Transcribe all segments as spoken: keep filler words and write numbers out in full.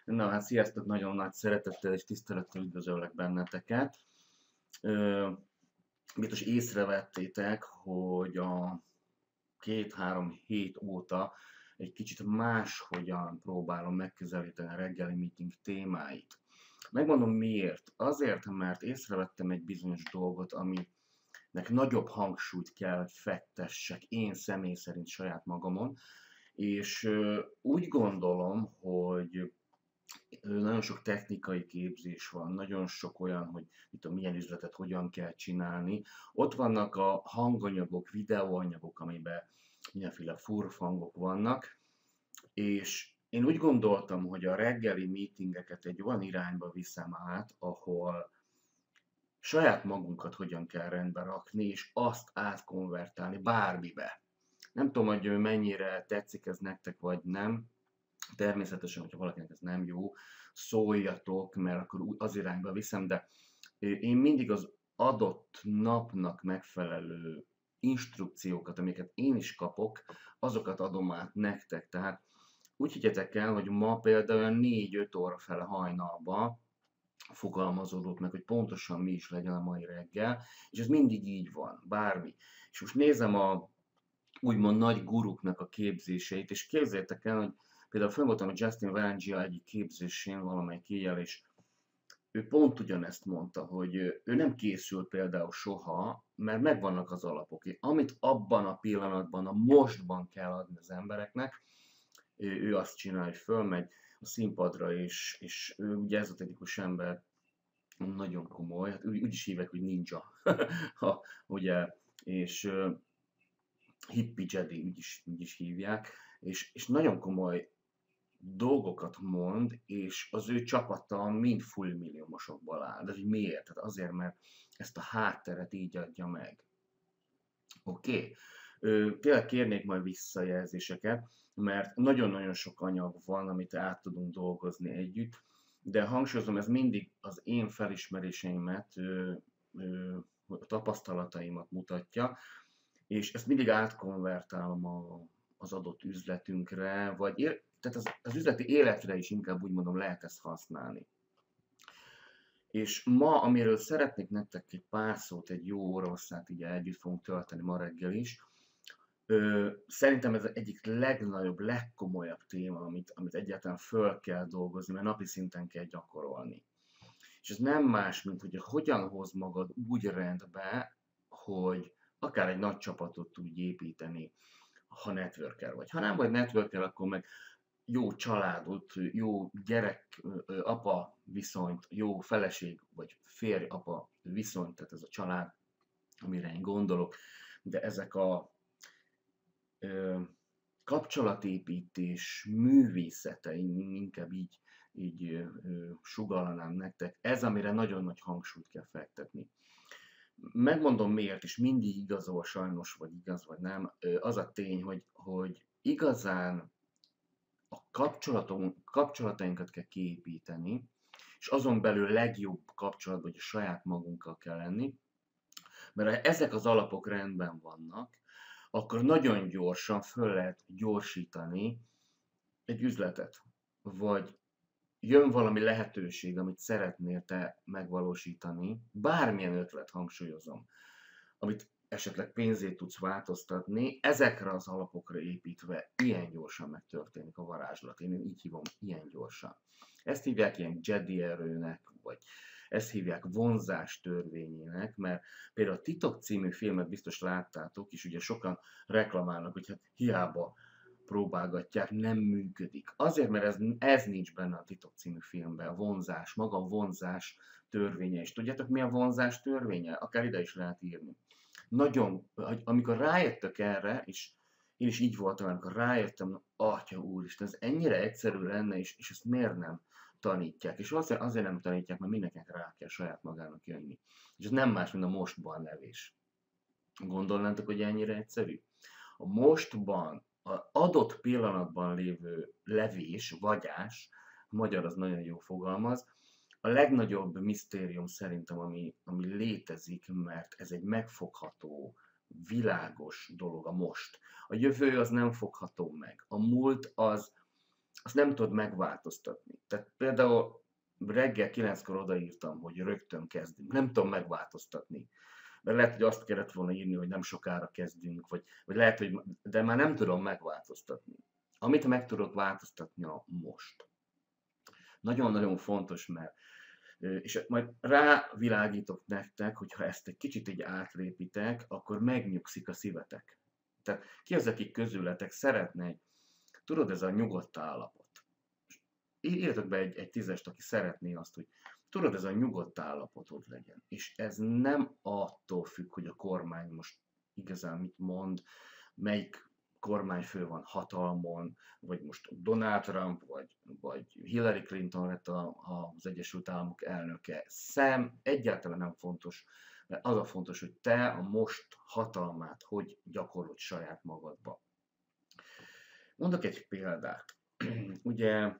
Na hát sziasztok, nagyon nagy szeretettel és tisztelettel üdvözöllek benneteket. Ö, Biztos észrevettétek, hogy a két-három hét óta egy kicsit máshogyan próbálom megközelíteni a reggeli meeting témáit. Megmondom miért. Azért, mert észrevettem egy bizonyos dolgot, aminek nagyobb hangsúlyt kell, hogy fektessek én személy szerint saját magamon, és ö, úgy gondolom, hogy nagyon sok technikai képzés van, nagyon sok olyan, hogy mit tudom, milyen üzletet hogyan kell csinálni. Ott vannak a hanganyagok, videóanyagok, amiben mindenféle furfangok vannak, és én úgy gondoltam, hogy a reggeli meetingeket egy olyan irányba viszem át, ahol saját magunkat hogyan kell rendbe rakni, és azt átkonvertálni bármibe. Nem tudom, hogy mennyire tetszik ez nektek, vagy nem. Természetesen, hogyha valakinek ez nem jó, szóljatok, mert akkor az irányba viszem, de én mindig az adott napnak megfelelő instrukciókat, amiket én is kapok, azokat adom át nektek. Tehát úgy higgyetek el, hogy ma például négy-öt óra fele hajnalban fogalmazódott meg, hogy pontosan mi is legyen a mai reggel, és ez mindig így van, bármi. És most nézem a úgymond nagy guruknak a képzéseit, és képzeljétek el, hogy például fönn voltam a Justin Varangia egyik képzésén, valamelyik éjjel, és ő pont ugyanezt mondta, hogy ő nem készül például soha, mert megvannak az alapok. Amit abban a pillanatban, a mostban kell adni az embereknek, ő azt csinálja, hogy fölmegy a színpadra, és, és ő ugye ezotetikus ember, nagyon komoly, hát úgy, úgy is hívek, hogy ninja, ha, ugye, és hippie Jedi, úgy is, úgy is hívják, és, és nagyon komoly dolgokat mond, és az ő csapata mind fullmilliómosokból áll. De hogy miért? Tehát azért, mert ezt a hátteret így adja meg. Oké? Okay. Tényleg kérnék majd visszajelzéseket, mert nagyon-nagyon sok anyag van, amit át tudunk dolgozni együtt, de hangsúlyozom, ez mindig az én felismeréseimet, ö, ö, a tapasztalataimat mutatja, és ezt mindig átkonvertálom a, az adott üzletünkre, vagy él, tehát az, az üzleti életre is inkább úgy mondom lehet ezt használni. És ma, amiről szeretnék nektek egy pár szót, egy jó óraosszát így együtt fogunk tölteni ma reggel is, ö, szerintem ez egyik legnagyobb, legkomolyabb téma, amit, amit egyáltalán föl kell dolgozni, mert napi szinten kell gyakorolni. És ez nem más, mint hogy hogyan hoz magad úgy rendbe, hogy akár egy nagy csapatot tudj építeni, ha networker vagy. Ha nem vagy networker, akkor meg jó családot, jó gyerek, apa viszonyt, jó feleség vagy férj-apa viszonyt, tehát ez a család, amire én gondolok, de ezek a ö, kapcsolatépítés művészete, inkább így, így ö, sugallanám nektek, ez, amire nagyon nagy hangsúlyt kell fektetni. Megmondom miért, és mindig igazol sajnos, vagy igaz, vagy nem, az a tény, hogy, hogy igazán a kapcsolatunk, kapcsolatainkat kell kiépíteni, és azon belül legjobb kapcsolatban, hogy a saját magunkkal kell lenni, mert ha ezek az alapok rendben vannak, akkor nagyon gyorsan föl lehet gyorsítani egy üzletet, vagy jön valami lehetőség, amit szeretnél te megvalósítani, bármilyen ötlet, hangsúlyozom, amit esetleg pénzét tudsz változtatni, ezekre az alapokra építve ilyen gyorsan megtörténik a varázslat. Én így hívom, ilyen gyorsan. Ezt hívják ilyen Jedi erőnek, vagy ezt hívják vonzás törvényének, mert például a Titok című filmet biztos láttátok, és ugye sokan reklamálnak, hogy hát hiába próbálgatják, nem működik. Azért, mert ez, ez nincs benne a Titok című filmben, a vonzás, maga a vonzás törvénye. És tudjátok, mi a vonzás törvénye? Akár ide is lehet írni. Nagyon, amikor rájöttök erre, és én is így voltam, amikor rájöttem, atya úristen, ez ennyire egyszerű lenne, és, és ezt miért nem tanítják? És azért, azért nem tanítják, mert mindenkinek rá kell saját magának jönni. És ez nem más, mint a mostban levés. Gondolnátok, hogy ennyire egyszerű? A mostban, az adott pillanatban lévő levés, vagyás, a magyar az nagyon jó fogalmaz, a legnagyobb misztérium szerintem, ami, ami létezik, mert ez egy megfogható, világos dolog a most. A jövő az nem fogható meg. A múlt az, azt nem tudod megváltoztatni. Tehát például reggel kilenckor odaírtam, hogy rögtön kezdünk. Nem tudom megváltoztatni. Mert lehet, hogy azt kellett volna írni, hogy nem sokára kezdünk, vagy, vagy lehet, hogy, de már nem tudom megváltoztatni. Amit meg tudok változtatni a most. Nagyon-nagyon fontos, mert és majd rávilágítok nektek, hogyha ezt egy kicsit így átlépitek, akkor megnyugszik a szívetek. Tehát ki az, akik közületek szeretne, tudod, ez a nyugodt állapot. Írjatok be egy, egy tízest, aki szeretné azt, hogy tudod, ez a nyugodt állapotod legyen. És ez nem attól függ, hogy a kormány most igazán mit mond, melyik kormányfő van hatalmon, vagy most Donald Trump, vagy, vagy Hillary Clinton lett a, a, az Egyesült Államok elnöke. Szem egyáltalán nem fontos, mert az a fontos, hogy te a most hatalmát hogy gyakorolod saját magadba. Mondok egy példát. Ugye,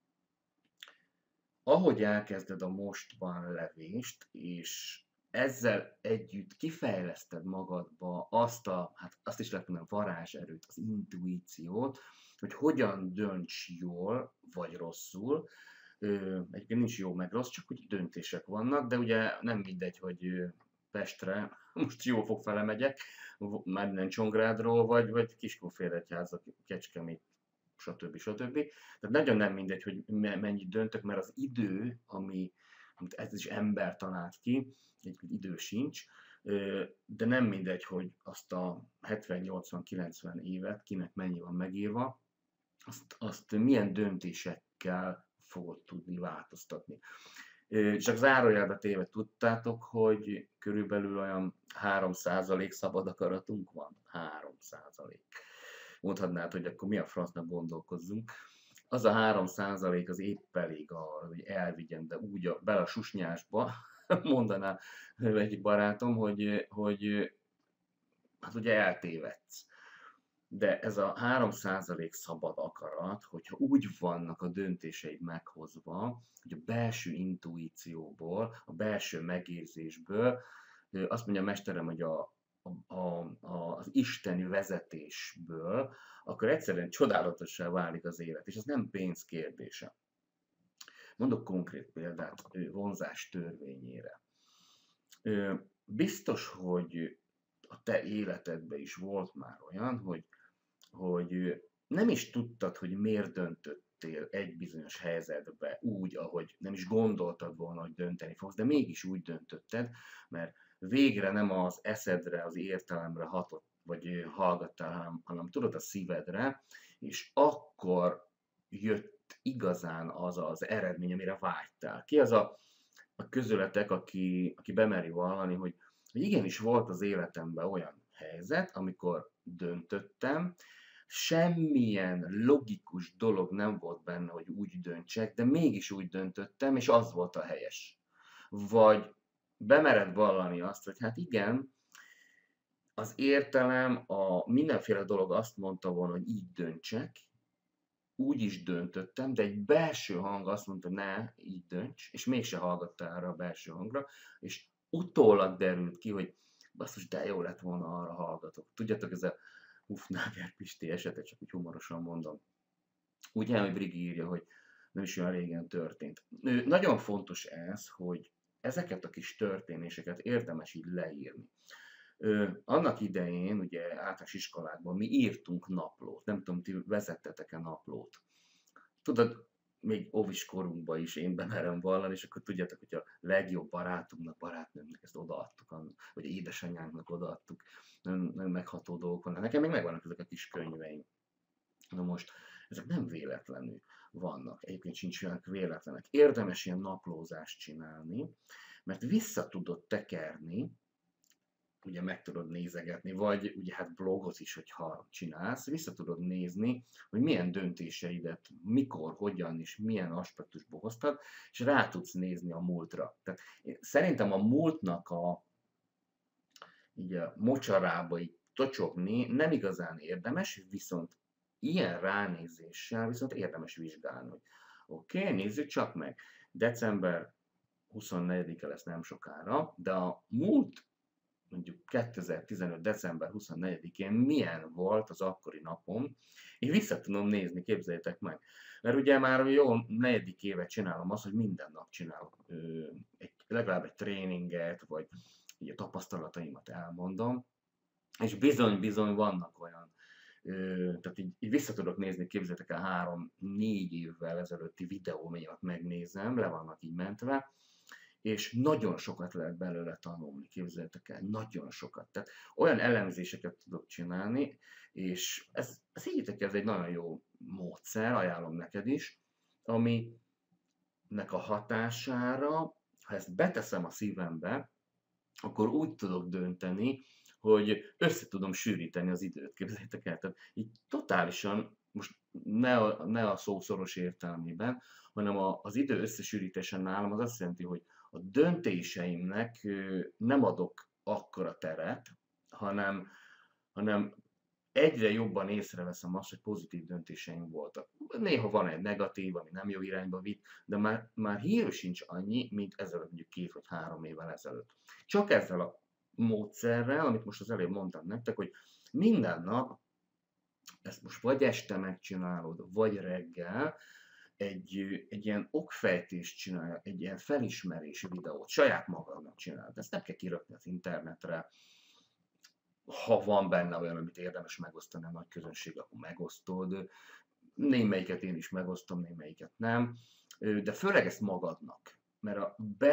ahogy elkezded a mostban levést, és ezzel együtt kifejleszted magadba azt a, hát azt is lehet mondani, varázserőt, az intuíciót, hogy hogyan dönts jól vagy rosszul. Egyébként nincs jó meg rossz, csak hogy döntések vannak, de ugye nem mindegy, hogy Pestre most jó fog fele megyek, már minden Csongrádról, vagy, vagy Kiskófélegyháza, Kecskemét, stb. stb. Tehát nagyon nem mindegy, hogy mennyit döntök, mert az idő, ami, amit ez is ember talált ki, egy idő sincs, de nem mindegy, hogy azt a hetven, nyolcvan, kilencven évet, kinek mennyi van megírva, azt, azt milyen döntésekkel fogod tudni változtatni. Csak zárójelbe téve tudtátok, hogy körülbelül olyan három százalék szabad akaratunk van? három százalék. Mondhatnád, hogy akkor mi a francnak gondolkozzunk. Az a három százalék az épp elég arra, hogy elvigyen, de úgy a, bele a susnyásba, mondaná egy barátom, hogy, hogy hát ugye eltévedsz. De ez a három százalék szabad akarat, hogyha úgy vannak a döntéseid meghozva, hogy a belső intuícióból, a belső megérzésből, azt mondja a mesterem, hogy a, a, a, az isteni vezetésből, akkor egyszerűen csodálatossá válik az élet, és ez nem pénz kérdése. Mondok konkrét példát vonzás törvényére. Biztos, hogy a te életedben is volt már olyan, hogy, hogy nem is tudtad, hogy miért döntöttél egy bizonyos helyzetbe úgy, ahogy nem is gondoltad volna, hogy dönteni fogsz, de mégis úgy döntötted, mert végre nem az eszedre, az értelemre hatott, vagy hallgattál, hanem, hanem tudod a szívedre, és akkor jött igazán az az eredmény, amire vágytál. Ki az a, a közületek, aki, aki bemeri vallani, hogy, hogy igenis volt az életemben olyan helyzet, amikor döntöttem, semmilyen logikus dolog nem volt benne, hogy úgy döntsek, de mégis úgy döntöttem, és az volt a helyes. Vagy bemered vallani azt, hogy hát igen, az értelem, a mindenféle dolog azt mondta volna, hogy így döntsek, úgy is döntöttem, de egy belső hang azt mondta, ne, így dönts, és mégse hallgatta erre a belső hangra, és utólag derült ki, hogy basszus, de jó lett volna, arra hallgatok. Tudjátok, ez a Hufnagel Pisti esete, csak úgy humorosan mondom. Úgy hogy Brigi írja, hogy nem is olyan régen történt. Nagyon fontos ez, hogy ezeket a kis történéseket érdemes így leírni. Ö, annak idején, ugye általános iskolákban mi írtunk naplót, nem tudom, ti vezettetek-e naplót. Tudod, még óvis korunkban is én bemerem vallani, és akkor tudjátok, hogy a legjobb barátunknak, barátnőmnek ezt odaadtuk, vagy édesanyánknak odaadtuk, nem, nem megható dolgok vannak. Nekem még megvannak ezek a kis könyveim. Na most, ezek nem véletlenül vannak, egyébként sincs olyan véletlenek. Érdemes ilyen naplózást csinálni, mert vissza tudod tekerni, ugye meg tudod nézegetni, vagy ugye hát blogot is, hogyha csinálsz, vissza tudod nézni, hogy milyen döntéseidet, mikor, hogyan és milyen aspektusból hoztad, és rá tudsz nézni a múltra. Tehát szerintem a múltnak a, így a mocsarába így tocsogni nem igazán érdemes, viszont ilyen ránézéssel viszont érdemes vizsgálni, hogy oké, okay, nézzük csak meg. december huszonnegyedike lesz nem sokára, de a múlt mondjuk kétezer-tizenöt. december huszonnegyedikén milyen volt az akkori napom, én vissza tudom nézni, képzeljétek meg. Mert ugye már jó negyedik évet csinálom azt, hogy minden nap csinálok ö, egy, legalább egy tréninget, vagy így a tapasztalataimat elmondom, és bizony-bizony vannak olyan, ö, tehát így, így vissza tudok nézni, képzeljétek el három-négy évvel ezelőtti videómémat megnézem, le vannak így mentve, és nagyon sokat lehet belőle tanulni, képzeljétek el, nagyon sokat. Tehát olyan elemzéseket tudok csinálni, és ez, ez higgyétek, ez egy nagyon jó módszer, ajánlom neked is, aminek a hatására, ha ezt beteszem a szívembe, akkor úgy tudok dönteni, hogy össze tudom sűríteni az időt, képzeljétek el. Tehát így totálisan, most ne a, ne a szó szoros értelmében, hanem a, az idő összesűrítése nálam az azt jelenti, hogy a döntéseimnek nem adok akkora teret, hanem, hanem egyre jobban észreveszem azt, hogy pozitív döntéseim voltak. Néha van egy negatív, ami nem jó irányba vitt, de már, már hír sincs annyi, mint ezelőtt mondjuk két vagy három évvel ezelőtt. Csak ezzel a módszerrel, amit most az előbb mondtam nektek, hogy minden nap, ezt most vagy este megcsinálod, vagy reggel, egy, egy ilyen okfejtést csinálja, egy ilyen felismerési videót, saját magadnak csinálod. Ezt nem kell kirakni az internetre, ha van benne olyan, amit érdemes megosztani a nagy közönség, akkor megosztod. Némelyiket én is megosztom, némelyiket nem. De főleg ezt magadnak, mert a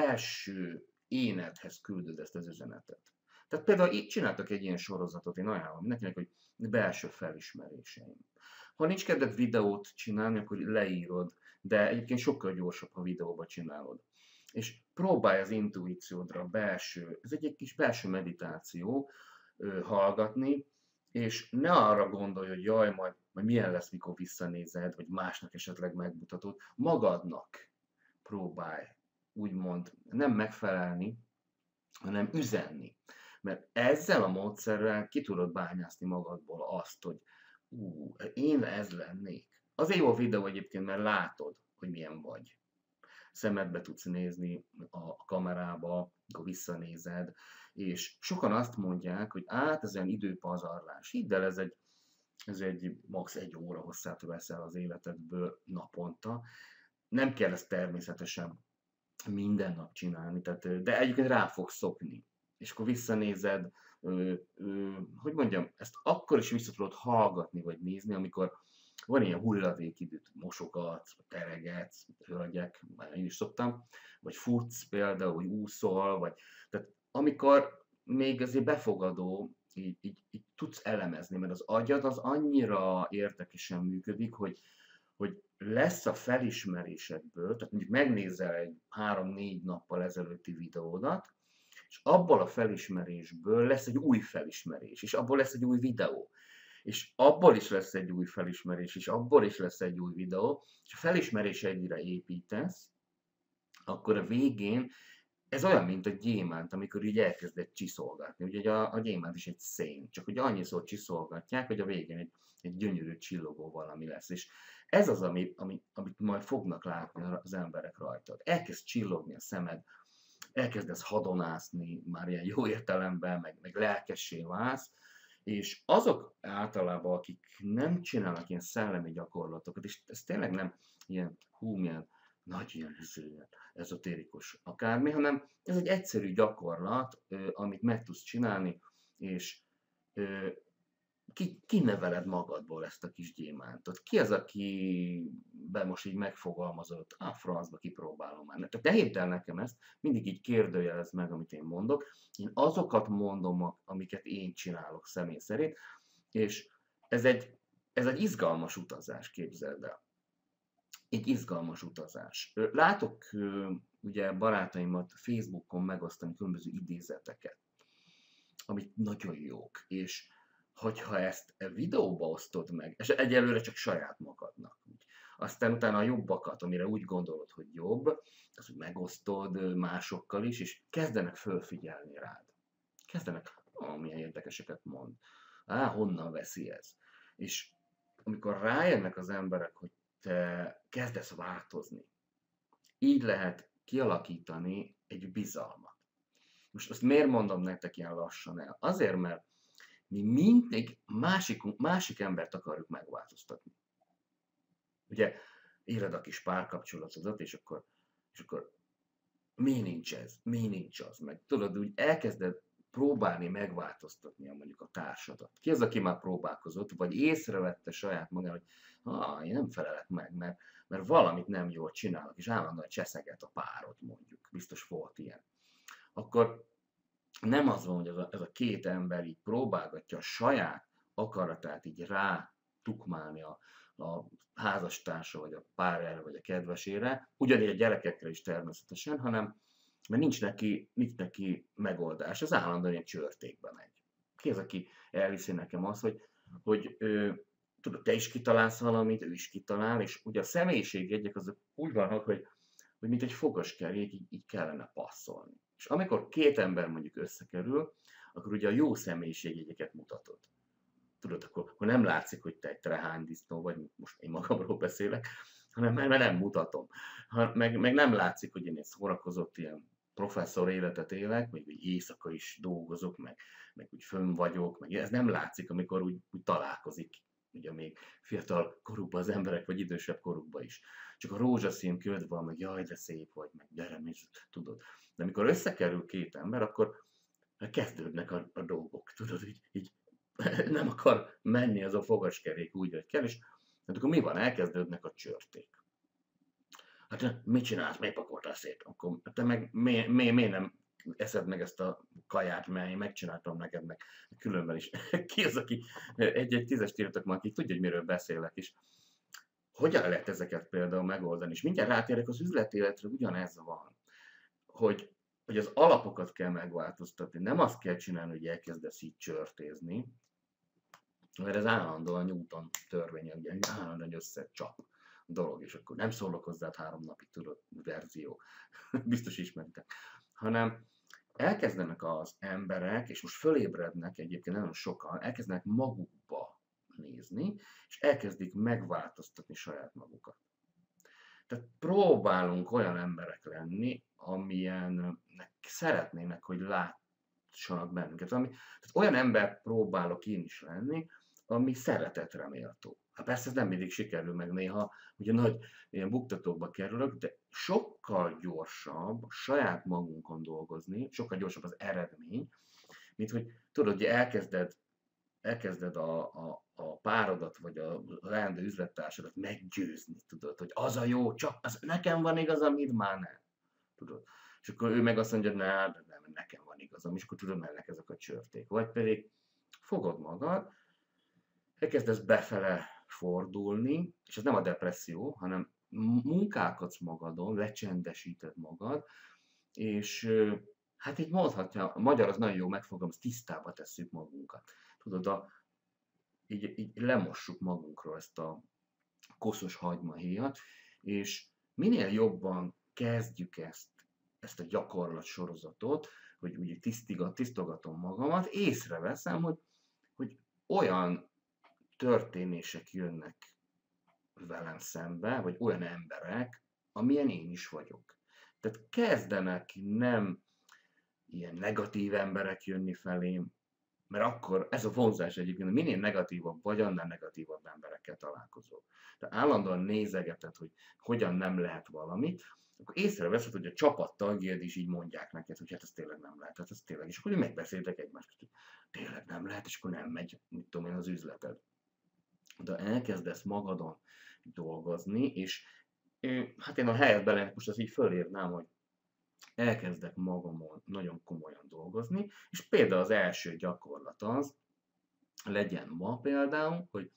belső énedhez küldöd ezt az üzenetet. Tehát például itt csináltak egy ilyen sorozatot, én ajánlom mindenkinek, hogy belső felismeréseim. Ha nincs kedved videót csinálni, akkor leírod, de egyébként sokkal gyorsabb, ha videóba csinálod. És próbálj az intuíciódra, belső, ez egy, egy kis belső meditáció, ö, hallgatni, és ne arra gondolj, hogy jaj, majd, majd milyen lesz, mikor visszanézed, vagy másnak esetleg megmutatod, magadnak próbálj, úgymond nem megfelelni, hanem üzenni. Mert ezzel a módszerrel ki tudod bányászni magadból azt, hogy ú, én ez lennék. Azért jó a videó egyébként, mert látod, hogy milyen vagy. Szemedbe tudsz nézni a kamerába, akkor visszanézed, és sokan azt mondják, hogy át ez olyan időpazarlás. Hidd el, ez egy, ez egy max. egy óra hosszát veszel az életedből naponta. Nem kell ezt természetesen minden nap csinálni, tehát, de egyébként rá fogsz szokni. És akkor visszanézed, ö, ö, hogy mondjam, ezt akkor is vissza tudod hallgatni vagy nézni, amikor van ilyen hulladékidőt, mosogatsz, teregetsz, hölgyek, már én is szoktam, vagy futsz például, vagy úszol, vagy, tehát amikor még azért befogadó, így, így, így tudsz elemezni, mert az agyad az annyira érdekesen működik, hogy, hogy lesz a felismerésedből, tehát mondjuk megnézel egy három-négy nappal ezelőtti videódat, és abból a felismerésből lesz egy új felismerés, és abból lesz egy új videó. És abból is lesz egy új felismerés, és abból is lesz egy új videó, és a felismerés egyre építesz, akkor a végén ez olyan, mint a gyémánt, amikor így elkezdett csiszolgatni. Ugye a, a gyémánt is egy szén, csak hogy annyiszor csiszolgatják, hogy a végén egy, egy gyönyörű csillogó valami lesz. És ez az, ami, ami, amit majd fognak látni az emberek rajtad. Elkezd csillogni a szemed, elkezdesz hadonászni, már ilyen jó értelemben, meg, meg lelkessé válsz, és azok általában, akik nem csinálnak ilyen szellemi gyakorlatokat, és ez tényleg nem ilyen, hú, milyen nagy ilyen, ilyen ezotérikus akármi, hanem ez egy egyszerű gyakorlat, amit meg tudsz csinálni, és ki, kineveled magadból ezt a kis gyémántot. Ki az, aki be most így megfogalmazott, a francba kipróbálom már. Tehát ne hidd el nekem ezt, mindig így kérdőjelezd meg, amit én mondok. Én azokat mondom, amiket én csinálok személy szerint, és ez egy, ez egy izgalmas utazás, képzeld el. Egy izgalmas utazás. Látok ugye barátaimat Facebookon megosztani különböző idézeteket, amik nagyon jók, és hogyha ezt a videóba osztod meg, és egyelőre csak saját magadnak, aztán utána a jobbakat, amire úgy gondolod, hogy jobb, az, hogy megosztod másokkal is, és kezdenek fölfigyelni rád. Kezdenek, ó, milyen érdekeseket mond. Á, honnan veszi ez? És amikor rájönnek az emberek, hogy te kezdesz változni, így lehet kialakítani egy bizalmat. Most azt miért mondom nektek ilyen lassan el? Azért, mert mi mindig másik, másik embert akarjuk megváltoztatni. Ugye éred a kis párkapcsolatodat, és akkor, és akkor mi nincs ez, mi nincs az, meg tudod, úgy elkezded próbálni megváltoztatni a mondjuk a társadat. Ki az, aki már próbálkozott, vagy észrevette saját magán, hogy ah, én nem felelek meg, mert, mert valamit nem jól csinálok, és állandóan cseszeget a párod mondjuk. Biztos volt ilyen. Akkor nem az van, hogy ez a, ez a két ember így próbálgatja a saját akaratát így rá tukmálni a, a házastársa, vagy a párjára, vagy a kedvesére, ugyanígy a gyerekekre is természetesen, hanem mert nincs neki, nincs neki megoldás, ez állandóan egy csörtékbe megy. Ki az, aki elviszi nekem azt, hogy, hogy ö, tudod, te is kitalálsz valamit, ő is kitalál, és ugye a személyiségjegyek azok úgy vannak, hogy, hogy mint egy fogaskerék, így, így kellene passzolni. És amikor két ember mondjuk összekerül, akkor ugye a jó személyiségjegyeket mutatod. Tudod, akkor, akkor nem látszik, hogy te egy trehánydisznó vagy, most én magamról beszélek, hanem mert nem mutatom. Ha, meg, meg nem látszik, hogy én egy szórakozott ilyen professzor életet élek, még úgy éjszaka is dolgozok, meg, meg úgy fönn vagyok, meg ez nem látszik, amikor úgy, úgy találkozik, ugye még fiatal korukban az emberek, vagy idősebb korukban is. Csak a rózsaszín köd van, meg jaj, de szép vagy, meg gyere, és tudod. De amikor összekerül két ember, akkor kezdődnek a, a dolgok, tudod, így, így nem akar menni az a fogaskerék úgy, hogy kell, és hát akkor mi van? Elkezdődnek a csörték. Hát mit csinálsz, miért pakoltál szét? Akkor te meg miért mi, mi nem eszed meg ezt a kaját, mert én megcsináltam neked, meg különben is. Ki az, aki egy-egy tízest írtak már, aki tudja, hogy miről beszélek is. Hogyan lehet ezeket például megoldani? És mindjárt rátérek az üzletéletre, ugyanez van, hogy, hogy az alapokat kell megváltoztatni. Nem azt kell csinálni, hogy elkezdesz így csörtézni, mert ez állandóan Newton törvény, ugye állandóan összecsap dolog, és akkor nem szólok hozzá három napig, tudod, verzió, biztos ismeritek, hanem elkezdenek az emberek, és most fölébrednek egyébként nagyon sokan, elkezdenek magukba nézni, és elkezdik megváltoztatni saját magukat. Tehát próbálunk olyan emberek lenni, amilyennek szeretnének, hogy lássanak bennünket. Ami, tehát olyan ember próbálok én is lenni, ami szeretetre méltó. Hát persze ez nem mindig sikerül, meg néha ugye nagy ilyen buktatókba kerülök, de sokkal gyorsabb saját magunkon dolgozni, sokkal gyorsabb az eredmény, mint hogy tudod, hogy elkezded, elkezded a, a, a párodat, vagy a leendő üzlettársadat meggyőzni, tudod, hogy az a jó, csak az nekem van igazam, mit már nem. Tudod. És akkor ő meg azt mondja, hogy ne, de nem, nekem van igazam, és akkor tudod, mennek ezek a csörték. Vagy pedig fogod magad, elkezdesz befele fordulni, és ez nem a depresszió, hanem munkálkodsz magadon, lecsendesíted magad, és hát így mondhatja, a magyar az nagyon jó megfogalmaz, tisztába tesszük magunkat. Tudod, a, így, így lemossuk magunkról ezt a koszos hagymahéjat, és minél jobban kezdjük ezt, ezt a gyakorlat sorozatot, hogy úgy tisztigat, tisztogatom magamat, észreveszem, hogy, hogy olyan történések jönnek velem szembe, vagy olyan emberek, amilyen én is vagyok. Tehát kezdenek nem ilyen negatív emberek jönni felém, mert akkor ez a vonzás egyébként, minél negatívabb vagy, annál negatívabb emberekkel találkozol. Tehát állandóan nézegeted, hogy hogyan nem lehet valamit, akkor észreveszed, hogy a csapattagjaid is így mondják neked, hogy hát ez tényleg nem lehet, hát ez tényleg, és akkor megbeszéltek egymást, hogy tényleg nem lehet, és akkor nem megy, mit tudom én, az üzleted. De elkezdesz magadon dolgozni, és hát én a helyetben lennék, most azt így fölírnám, hogy elkezdek magamon nagyon komolyan dolgozni, és például az első gyakorlat az, legyen ma például, hogy,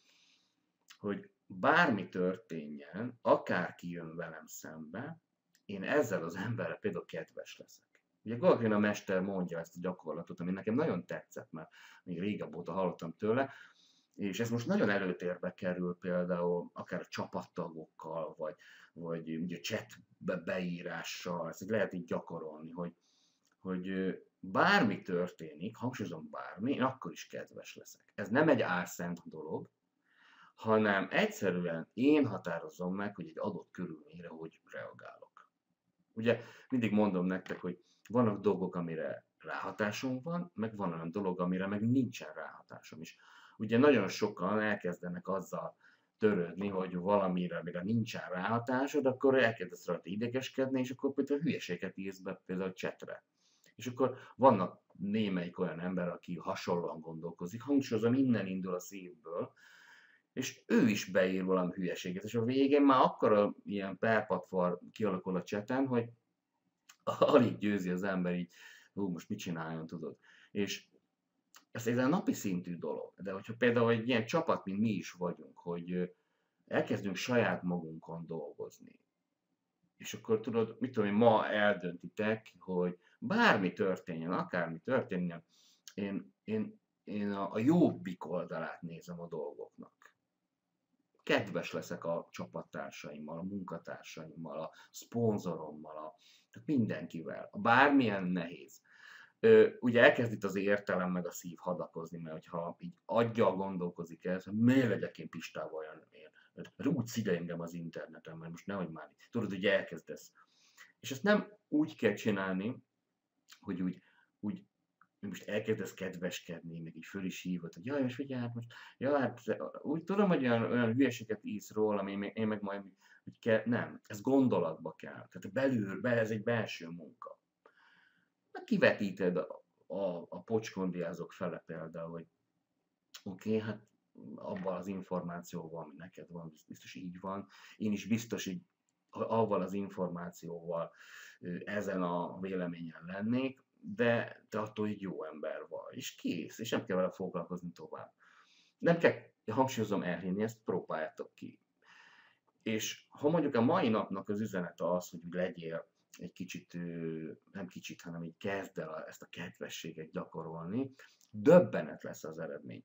hogy bármi történjen, akárki jön velem szembe, én ezzel az emberrel például kedves leszek. Ugye Galgrina mester mondja ezt a gyakorlatot, ami nekem nagyon tetszett, mert még régebb óta hallottam tőle, és ez most nagyon előtérbe kerül például akár a csapattagokkal, vagy, vagy ugye chatbe beírással, ezt lehet így gyakorolni, hogy, hogy bármi történik, hangsúlyozom bármi, én akkor is kedves leszek. Ez nem egy álszent dolog, hanem egyszerűen én határozom meg, hogy egy adott körülményre hogy reagálok. Ugye mindig mondom nektek, hogy vannak dolgok, amire ráhatásom van, meg van olyan dolog, amire meg nincsen ráhatásom is. Ugye nagyon sokan elkezdenek azzal törődni, hogy valamire, mire nincsen ráhatásod, akkor elkezdesz rajta idegeskedni, és akkor például hülyeséget írsz be például a chatre. És akkor vannak némelyik olyan ember, aki hasonlóan gondolkozik, hangsúlyozom, innen indul a szívből, és ő is beír valami hülyeséget, és a végén már akkora ilyen perpatvar kialakul a chaten, hogy alig győzi az ember így, hú, most mit csináljon, tudod. És ez egy napi szintű dolog, de hogyha például egy ilyen csapat, mint mi is vagyunk, hogy elkezdünk saját magunkon dolgozni, és akkor tudod, mit tudom én, ma eldöntitek, hogy bármi történjen, akármi történjen, én, én, én a, a jobbik oldalát nézem a dolgoknak. Kedves leszek a csapattársaimmal, a munkatársaimmal, a szponzorommal, a, tehát mindenkivel. Bármilyen nehéz. Ö, ugye elkezd itt az értelem meg a szív hadakozni, mert hogyha így aggyal gondolkozik ez, hogy miért legyek én Pistával olyan én, mert úgy szide engem az interneten, mert most nehogy már, tudod, hogy elkezdesz. És ezt nem úgy kell csinálni, hogy úgy, úgy most elkezdesz kedveskedni, meg így föl is hívod, hogy jaj, most figyelj, hát most, jaj, hát úgy tudom, hogy olyan, olyan hülyeséget írsz róla, én, én meg majd, hogy kell, nem, ez gondolatba kell, tehát belül, be, ez egy belső munka. Kivetíted a, a, a pocskondiázók fele például, hogy oké, okay, hát abban az információval, ami neked van, biztos így van. Én is biztos, hogy avval az információval ezen a véleményen lennék, de te attól egy jó ember vagy, és kész, és nem kell vele foglalkozni tovább. Nem kell, hangsúlyozom, elhinni, ezt próbáljátok ki. És ha mondjuk a mai napnak az üzenete az, hogy legyél egy kicsit, nem kicsit, hanem így kezd el ezt a kedvességet gyakorolni, döbbenet lesz az eredmény.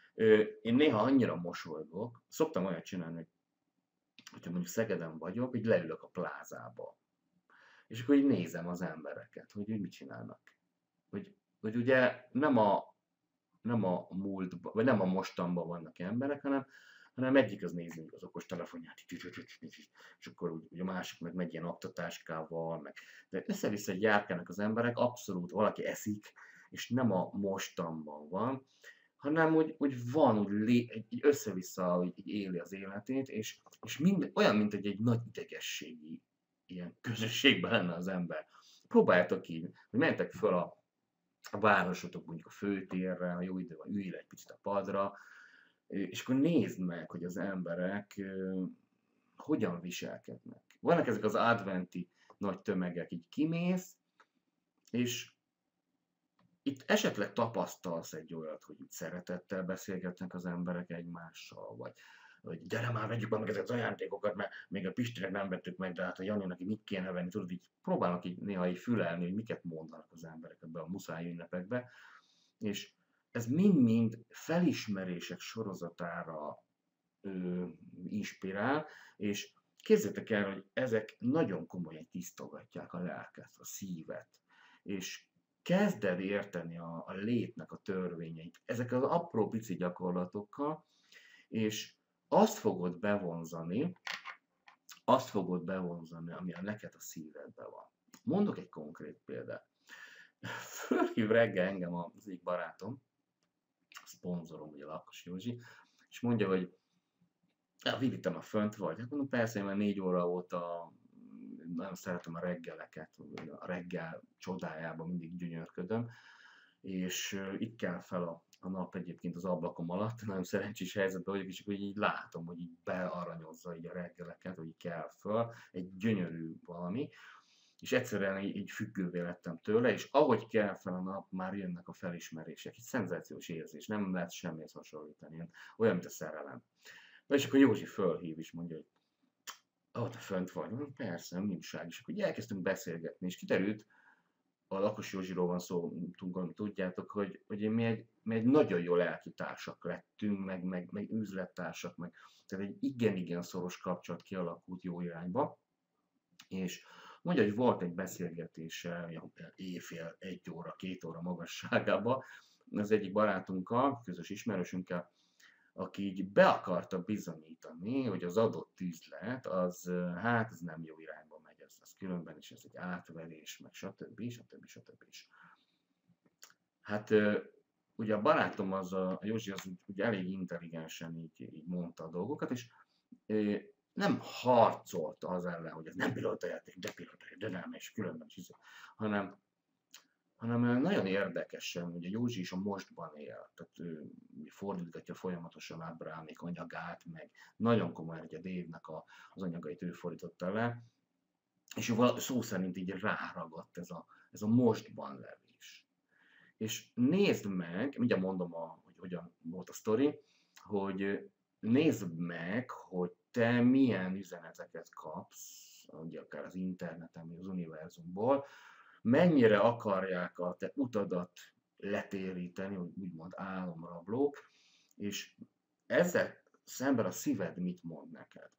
Én néha annyira mosolygok, szoktam olyat csinálni, hogy hogyha mondjuk Szegeden vagyok, hogy leülök a plázába. És akkor így nézem az embereket, hogy úgy mit csinálnak. Hogy, hogy ugye nem a, nem a múltban, vagy nem a mostanban vannak emberek, hanem hanem egyik az nézi az okos telefonját, és akkor ugye a másik meg megy ilyen aktatáskával, meg de össze-vissza járkálnak az emberek, abszolút valaki eszik, és nem a mostanban van, hanem úgy, úgy van, úgy, lé, így össze-vissza úgy, így éli az életét, és, és mind, olyan, mint egy, egy nagy idegességi ilyen közösségben lenne az ember. Próbáljátok ki, hogy mentek föl a, a városotok mondjuk a főtérre, ha jó idő van, ülj le egy picit a padra, és akkor nézd meg, hogy az emberek uh, hogyan viselkednek. Vannak ezek az adventi nagy tömegek, így kimész, és itt esetleg tapasztalsz egy olyat, hogy itt szeretettel beszélgetnek az emberek egymással, vagy, vagy gyere már, vegyük meg ezeket az ajándékokat, mert még a Pistinek nem vettük meg, de hát a Janinak mit kéne venni, tudod, így próbálnak így néha így fülelni, hogy miket mondanak az emberek ebbe a muszáj ünnepekbe, és ez mind-mind felismerések sorozatára ö, inspirál, és képzeljétek el, hogy ezek nagyon komolyan tisztogatják a lelket, a szívet, és kezded érteni a, a létnek a törvényeit, ezek az apró pici gyakorlatokkal, és azt fogod bevonzani, azt fogod bevonzani, ami a neked a szívedben van. Mondok egy konkrét példát. Fölhív reggel engem az egyik barátom, a szponzorom, ugye Lakas Józsi, és mondja, hogy ja, Vivi, te már fönt vagy. Hát mondom, persze, én már négy óra óta nagyon szeretem a reggeleket, a reggel csodájában mindig gyönyörködöm, és uh, itt kell fel a, a nap egyébként az ablakom alatt, nagyon szerencsés helyzetben vagyok, és akkor így látom, hogy így bearanyozza így a reggeleket, hogy így kell föl, egy gyönyörű valami, és egyszerűen így, így függővé lettem tőle, és ahogy kell fel a nap, már jönnek a felismerések, egy szenzációs érzés, nem lehet semmihez hasonlítani, olyan, mint a szerelem. Na és akkor Józsi fölhív és mondja, hogy ó, te fönt vagy. Mondom, persze, nem újság. És akkor elkezdtünk beszélgetni, és kiderült, a Lakos Józsiról van szó, tudom, tudjátok, hogy, hogy mi, egy, mi egy nagyon jó lelki társak lettünk, meg, meg, meg üzlettársak, meg, tehát egy igen-igen szoros kapcsolat kialakult jó irányba, és mondja, hogy volt egy beszélgetése éjfél, egy óra, két óra magasságában az egyik barátunkkal, közös ismerősünkkel, aki így be akarta bizonyítani, hogy az adott üzlet, az hát ez nem jó irányba megy, ez, ez különben is ez egy átverés, meg stb. stb. stb. Hát ö, ugye a barátom az, a a Józsi az úgy, úgy elég intelligensen így, így mondta a dolgokat, és ö, nem harcolt az ellen, hogy ez nem pilótajáték, de pilótajáték, de nem, és különben is, izé, hanem, hanem ö, nagyon érdekesen, ugye Józsi is a mostban él, tehát ő fordítgatja folyamatosan Ábrámék anyagát, meg nagyon komoly, ugye Dave-nek a, az anyagait ő fordította le, és ő vala- szó szerint így ráragadt ez a, ez a mostban levés. És nézd meg, mindjárt mondom, a, hogy hogyan volt a sztori, hogy nézd meg, hogy te milyen üzeneteket kapsz, ugye akár az interneten, vagy az univerzumból, mennyire akarják a te utadat letéríteni, hogy úgymond álomrablók, és ezzel szemben a szíved mit mond neked.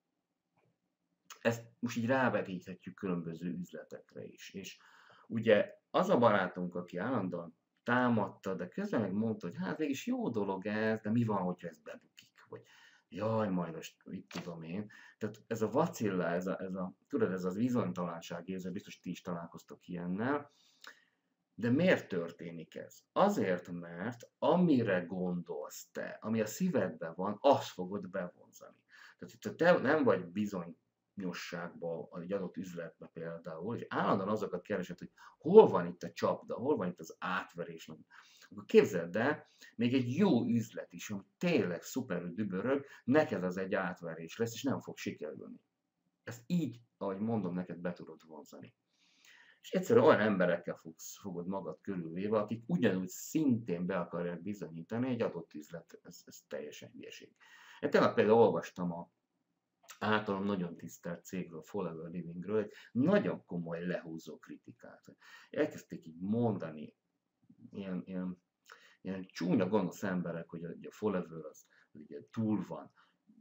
Ezt most így rávetíthetjük különböző üzletekre is. És ugye az a barátunk, aki állandóan támadta, de közben meg mondta, hogy hát végig jó dolog ez, de mi van, hogyha ez bebukik, vagy jaj, majd most itt tudom én. Tehát ez a vacilla, ez a, ez a tudod, ez az bizonytalanság érzet, biztos ti is találkoztok ilyennel, de miért történik ez? Azért, mert amire gondolsz te, ami a szívedben van, azt fogod bevonzani. Tehát itt te nem vagy bizonyosságban, egy adott üzletbe például, és állandóan azokat keresed, hogy hol van itt a csapda, hol van itt az átverés, akkor képzeld el, még egy jó üzlet is, ami tényleg szuperül dübörög, neked az egy átverés lesz, és nem fog sikerülni. Ezt így, ahogy mondom, neked be tudod vonzani. És egyszerűen olyan emberekkel fogsz, fogod magad körülvéve, akik ugyanúgy szintén be akarják bizonyítani egy adott üzlet, ez, ez teljesen hülyeség. Én tegnap például olvastam a általam nagyon tisztelt cégről, Forever Livingről, egy nagyon komoly lehúzó kritikát. Elkezdték így mondani, ilyen, ilyen, ilyen csúnya gonosz emberek, hogy a, a Forever az, az ugye túl van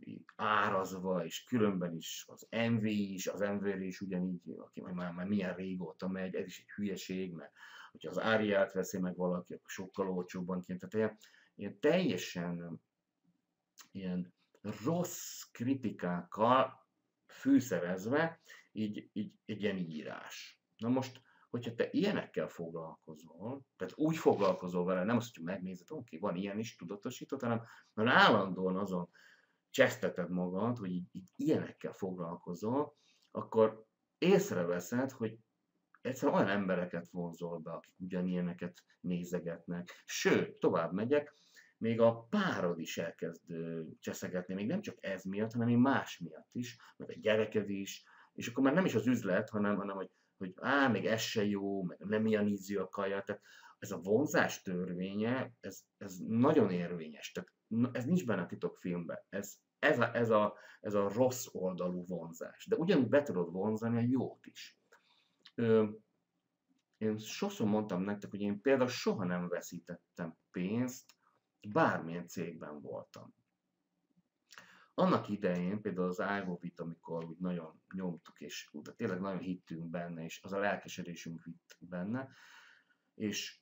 árazva, és különben is az em vé is, az em vé is ugyanígy, aki már, már milyen régóta megy, ez is egy hülyeség, mert hogyha az áriát veszi meg valaki, akkor sokkal olcsóbban kint. Tehát ilyen, ilyen teljesen ilyen rossz kritikákkal fűszerezve, így, így egy ilyen írás. Na most, hogyha te ilyenekkel foglalkozol, tehát úgy foglalkozol vele, nem azt, hogy megnézed, oké, van ilyen is tudatosított, hanem, hanem állandóan azon cseszteted magad, hogy így, így ilyenekkel foglalkozol, akkor észreveszed, hogy egyszerűen olyan embereket vonzol be, akik ugyanilyeneket nézegetnek. Sőt, tovább megyek, még a párod is elkezd cseszegetni, még nem csak ez miatt, hanem még más miatt is, meg a gyereked is, és akkor már nem is az üzlet, hanem, hanem hogy, hogy á, még ez se jó, meg nem ilyen ízű a kaja, tehát ez a vonzás törvénye, ez, ez nagyon érvényes, tehát ez nincs benne a titokfilmben, ez, ez, a, ez, a, ez a rossz oldalú vonzás, de ugyanúgy be tudod vonzani a jót is. Ö, én sokszor mondtam nektek, hogy én például soha nem veszítettem pénzt, bármilyen cégben voltam. Annak idején például az Ivovit, amikor úgy nagyon nyomtuk, és de tényleg nagyon hittünk benne, és az a lelkesedésünk hitt benne, és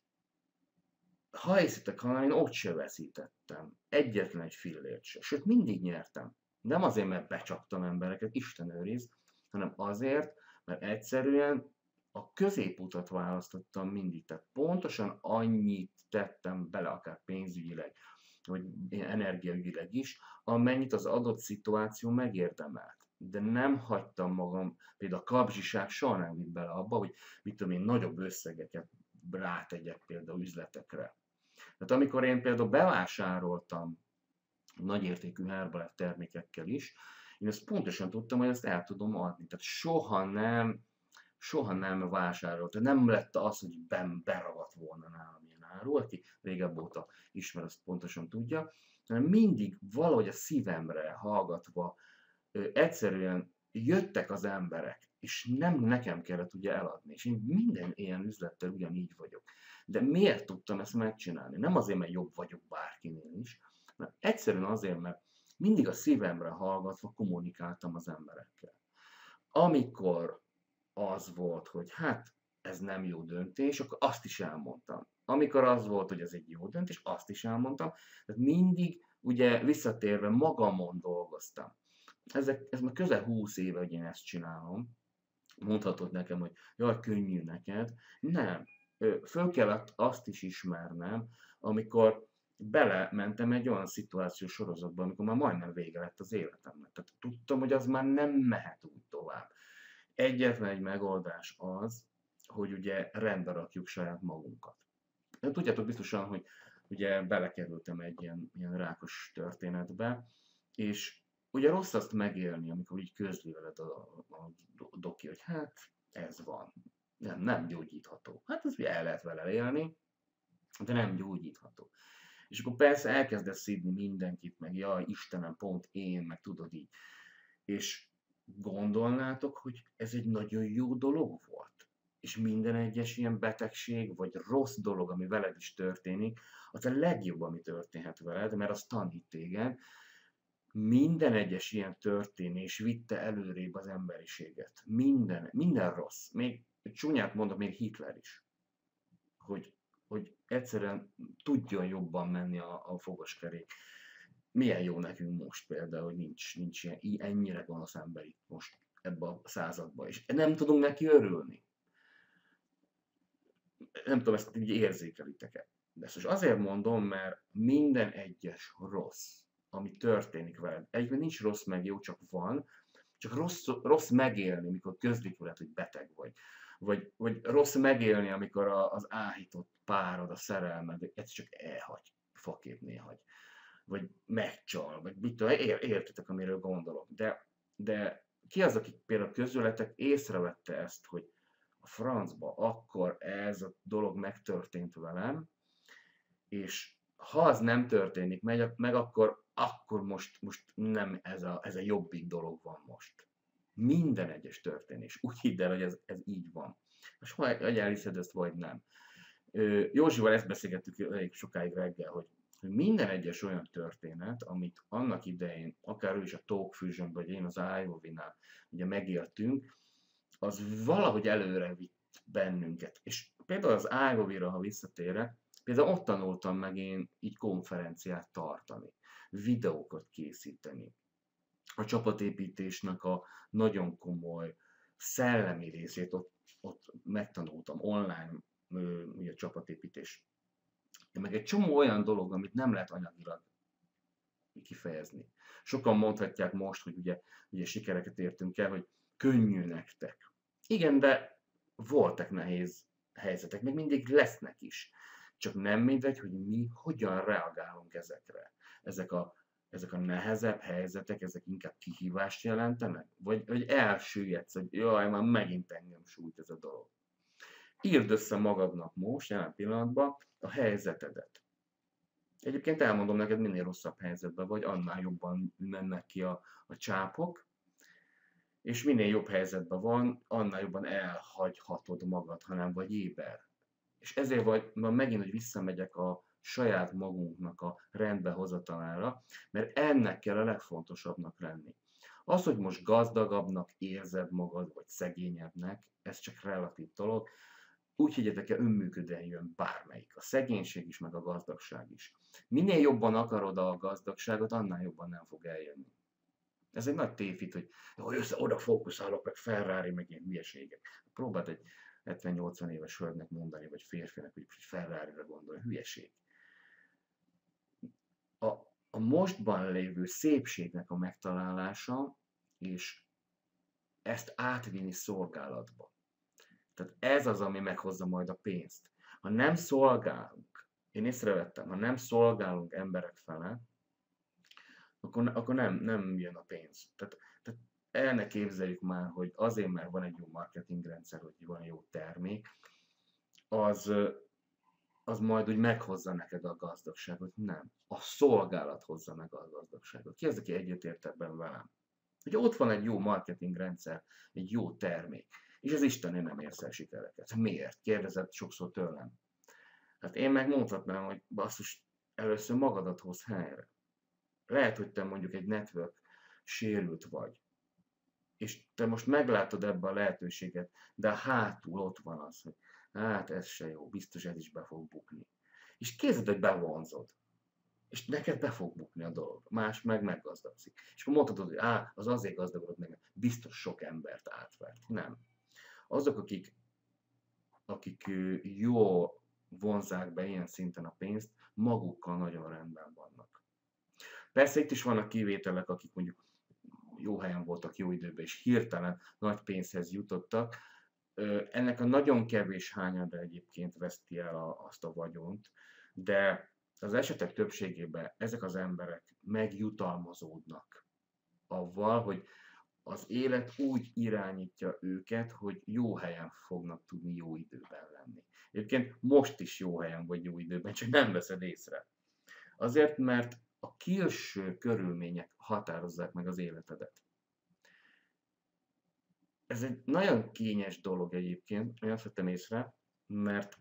ha hiszitek, hanem én ott se veszítettem. Egyetlen egy fillért se. Sőt, mindig nyertem. Nem azért, mert becsaptam embereket, Isten őriz, hanem azért, mert egyszerűen a középutat választottam mindig. Tehát pontosan annyit tettem bele, akár pénzügyileg, vagy energiaügyileg is, amennyit az adott szituáció megérdemelt. De nem hagytam magam, például a kapzsiság soha nem vitt bele abba, hogy mit tudom én, nagyobb összegeket rátegyek például üzletekre. Tehát amikor én például bevásároltam nagyértékű Herbalife termékekkel is, én ezt pontosan tudtam, hogy ezt el tudom adni. Tehát soha nem, soha nem vásárolt. Nem lett az, hogy ben beragadt volna nálam ilyen áru, aki régebb óta ismer, azt pontosan tudja, hanem mindig valahogy a szívemre hallgatva ö, egyszerűen jöttek az emberek, és nem nekem kellett ugye eladni. És én minden ilyen üzlettel ugyanígy vagyok. De miért tudtam ezt megcsinálni? Nem azért, mert jobb vagyok bárkinél is, hanem egyszerűen azért, mert mindig a szívemre hallgatva kommunikáltam az emberekkel. Amikor az volt, hogy hát ez nem jó döntés, akkor azt is elmondtam. Amikor az volt, hogy ez egy jó döntés, azt is elmondtam. Tehát mindig ugye visszatérve magamon dolgoztam. Ezek, ez már közel húsz éve, hogy én ezt csinálom. Mondhatod nekem, hogy jaj, könnyű neked. Nem. föl kellett azt is ismernem, amikor belementem egy olyan szituációs sorozatba, amikor már majdnem vége lett az életemnek. Tehát tudtam, hogy az már nem mehet úgy tovább. Egyetlen egy megoldás az, hogy ugye rendbe rakjuk saját magunkat. De tudjátok biztosan, hogy ugye belekerültem egy ilyen, ilyen rákos történetbe, és ugye rossz azt megélni, amikor így közli veled a, a, a doki, hogy hát ez van, nem, nem gyógyítható. Hát ez ugye el lehet vele élni, de nem gyógyítható. És akkor persze elkezdesz szidni mindenkit, meg jaj, Istenem, pont én, meg tudod így. És gondolnátok, hogy ez egy nagyon jó dolog volt? És minden egyes ilyen betegség, vagy rossz dolog, ami veled is történik, az a legjobb, ami történhet veled, mert az tanít téged. Minden egyes ilyen történés vitte előrébb az emberiséget. Minden, minden rossz. Még csúnyát mondok, még Hitler is. Hogy, hogy egyszerűen tudjon jobban menni a, a fogoskerék. Milyen jó nekünk most például, hogy nincs, nincs ilyen, ennyire gonosz ember itt most ebben a században. És nem tudunk neki örülni. Nem tudom, ezt így érzékelitek-e. De ezt most azért mondom, mert minden egyes rossz, ami történik veled, egyben nincs rossz meg jó, csak van, csak rossz, rossz megélni, amikor közlik veled, hogy beteg vagy. Vagy, vagy rossz megélni, amikor a, az áhított párod, a szerelmed, ez csak elhagy, faképné hagy. Vagy megcsal, vagy mit tudom, ér, értitek, amiről gondolok. De, de ki az, aki például közületek észrevette ezt, hogy a francba akkor ez a dolog megtörtént velem, és ha az nem történik meg, meg akkor, akkor most, most nem ez a, ez a jobbik dolog van most. Minden egyes történés. Úgy hidd el, hogy ez, ez így van. Most vagy elhiszed ezt, vagy nem. Józsival ezt beszélgettük elég sokáig reggel, hogy minden egyes olyan történet, amit annak idején, akár ő is a Talk Fusion, vagy én az iOvinál ugye megéltünk, az valahogy előre vitt bennünket. És például az iOvira, ha visszatérek, például ott tanultam meg én így konferenciát tartani, videókat készíteni. A csapatépítésnek a nagyon komoly szellemi részét ott, ott megtanultam online, ugye a csapatépítés. Meg egy csomó olyan dolog, amit nem lehet anyagilag kifejezni. Sokan mondhatják most, hogy ugye, ugye sikereket értünk el, hogy könnyű nektek. Igen, de voltak nehéz helyzetek, még mindig lesznek is. Csak nem mindegy, hogy mi hogyan reagálunk ezekre. Ezek a, ezek a nehezebb helyzetek, ezek inkább kihívást jelentenek? Vagy, vagy elsüllyedsz, hogy jaj, már megint engem sújt ez a dolog. Írd össze magadnak most, jelen pillanatban a helyzetedet. Egyébként elmondom neked, minél rosszabb helyzetben vagy, annál jobban mennek ki a, a csápok, és minél jobb helyzetben van, annál jobban elhagyhatod magad, ha nem vagy éber. És ezért vagy, ma megint, hogy visszamegyek a saját magunknak a rendbehozatalára, mert ennek kell a legfontosabbnak lenni. Az, hogy most gazdagabbnak érzed magad, vagy szegényebbnek, ez csak relatív dolog. Úgy higgyetek el, önműködően jön bármelyik. A szegénység is, meg a gazdagság is. Minél jobban akarod a gazdagságot, annál jobban nem fog eljönni. Ez egy nagy tévhit, hogy jó, össze, oda fókuszálok, meg Ferrari, meg ilyen hülyeségek. Próbáld egy hetven-nyolcvan éves hölgynek mondani, vagy férfinek, hogy Ferrari-ra gondolj. Hülyeség. A, a mostban lévő szépségnek a megtalálása, és ezt átvinni szolgálatba. Tehát ez az, ami meghozza majd a pénzt. Ha nem szolgálunk, én észrevettem, ha nem szolgálunk emberek fele, akkor, akkor nem, nem jön a pénz. Tehát, tehát el ne képzeljük már, hogy azért, mert van egy jó marketingrendszer, hogy van jó termék, az, az majd úgy meghozza neked a gazdagságot. Nem. A szolgálat hozza meg a gazdagságot. Ki az, aki egyetért ebben velem? Hogy ott van egy jó marketingrendszer, egy jó termék, és az Istenén nem érsz el sikereket. Miért? Kérdezett sokszor tőlem. Hát én meg mondhatnám, hogy basszus, először magadat hoz helyre. Lehet, hogy te mondjuk egy network sérült vagy, és te most meglátod ebbe a lehetőséget, de hátul ott van az, hogy hát ez se jó, biztos ez is be fog bukni. És képzeld, hogy bevonzod. És neked be fog bukni a dolog. Más meg meggazdagszik. És akkor mondhatod, hogy á, az azért gazdagodott meg, biztos sok embert átvert. Nem. Azok, akik akik jól vonzzák be ilyen szinten a pénzt, magukkal nagyon rendben vannak. Persze itt is vannak kivételek, akik mondjuk jó helyen voltak jó időben, és hirtelen nagy pénzhez jutottak. Ennek a nagyon kevés hányada egyébként veszti el a, azt a vagyont, de az esetek többségében ezek az emberek megjutalmazódnak avval, hogy az élet úgy irányítja őket, hogy jó helyen fognak tudni jó időben lenni. Egyébként most is jó helyen vagy jó időben, csak nem veszed észre. Azért, mert a külső körülmények határozzák meg az életedet. Ez egy nagyon kényes dolog egyébként, én azt vettem észre, mert,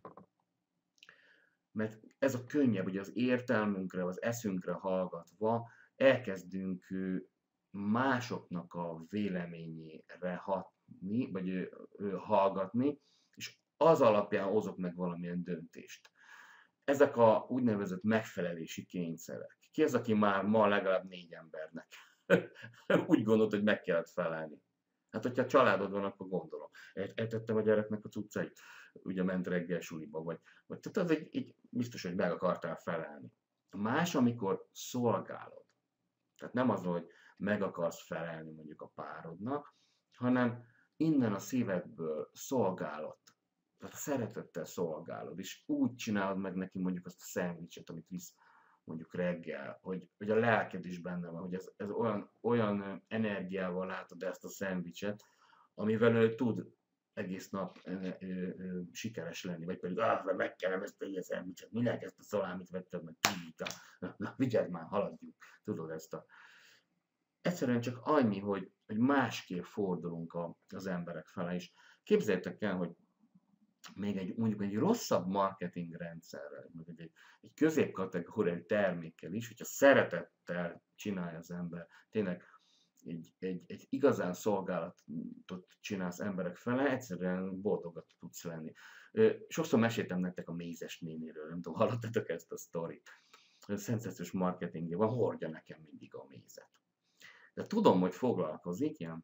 mert ez a könnyebb, hogy az értelmünkre, az eszünkre hallgatva elkezdünk másoknak a véleményére hatni, vagy hallgatni, és az alapján hozok meg valamilyen döntést. Ezek a úgynevezett megfelelési kényszerek. Ki az, aki már ma legalább négy embernek úgy gondolt, hogy meg kellett felelni? Hát, hogyha családod van, akkor gondolom. Eltettem a gyereknek a cuccait, ugye ment reggel suliba, vagy, vagy tehát az egy, egy biztos, hogy meg akartál felelni. Más, amikor szolgálod. Tehát nem az, hogy meg akarsz felelni mondjuk a párodnak, hanem innen a szívedből szolgálod. Tehát a szeretettel szolgálod, és úgy csinálod meg neki mondjuk azt a szendvicset, amit visz mondjuk reggel, hogy, hogy a lelked is benne van, hogy ez, ez olyan, olyan energiával látod ezt a szendvicset, amivel ő tud egész nap ö, ö, ö, sikeres lenni, vagy pedig, ah, meg kell ezt a ilyen szendvicset, minek ezt a szalámit vetted meg, na, na vigyázz már, haladjunk, tudod ezt a... Egyszerűen csak annyi, hogy, hogy másképp fordulunk a, az emberek fele is. Képzeljétek el, hogy még egy, mondjuk egy rosszabb marketing rendszerrel, meg egy, egy középkategóriai termékkel is, hogyha szeretettel csinálja az ember, tényleg egy, egy, egy igazán szolgálatot csinálsz emberek fele, egyszerűen boldogat tudsz lenni. Sokszor meséltem nektek a mézes néniről, nem tudom, hallottatok ezt a sztorit. Szenzációs marketingje van, hordja nekem mindig a mézet. De tudom, hogy foglalkozik, ilyen,